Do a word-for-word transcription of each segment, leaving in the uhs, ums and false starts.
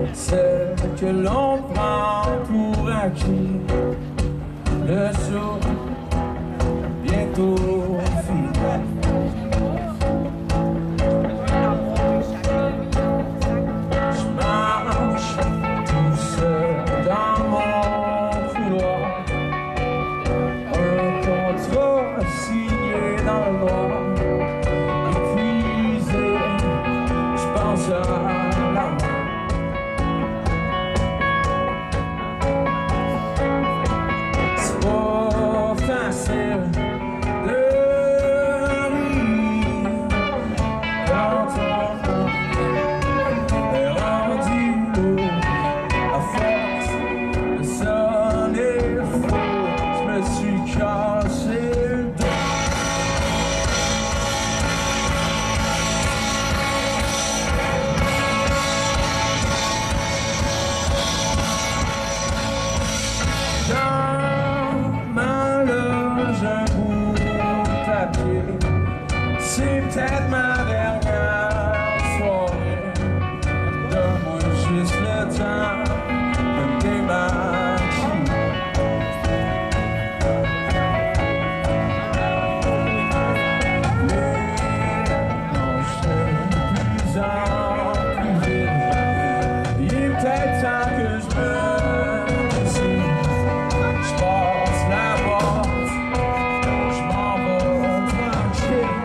celle que l'on prend pour acquis. Le jour bientôt fini. Je marche tout seul dans mon couloir, un contrat signé dans le noir. Épuisé, je pense à l'amour. C'est pas facile de rire quand ton corps est rendu lourd à force de sonner faux. Je me suis cassé le dos. Dans ma loge, un bout de papier, c'est peut-être ma dernière soirée. Donne-moi juste le temps de me démaquiller. Mais non, je suis de plus en plus vite. Il est peut-être temps que je me décide. Je passe la porte, je m'en vais tranquille.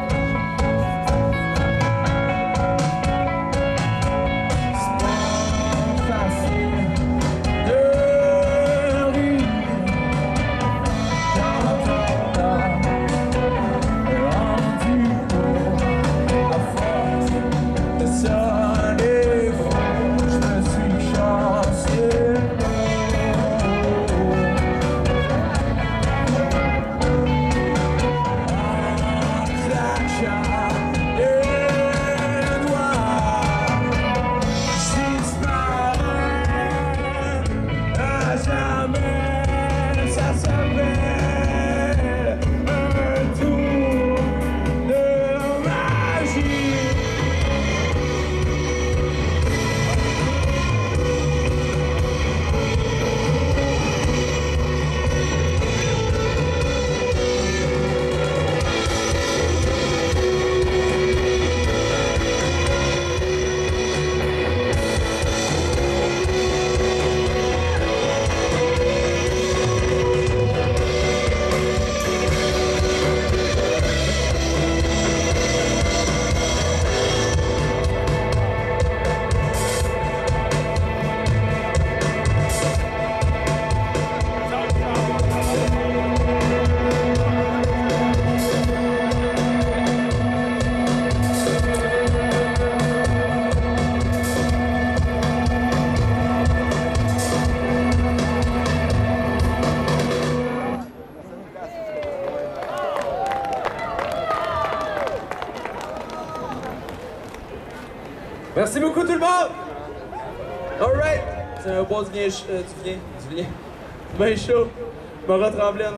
C'est pas facile de rire quand ton corps est rendu lourd à force de sonner faux. Je me suis cassé le dos. Claquant les doigts, je disparais à jamais. Ça s'appelle un tour de magie. Merci beaucoup tout le monde! Alright! C'est un bois du vien, euh, du vien, du vien. Ben chaud. Mara Tremblay.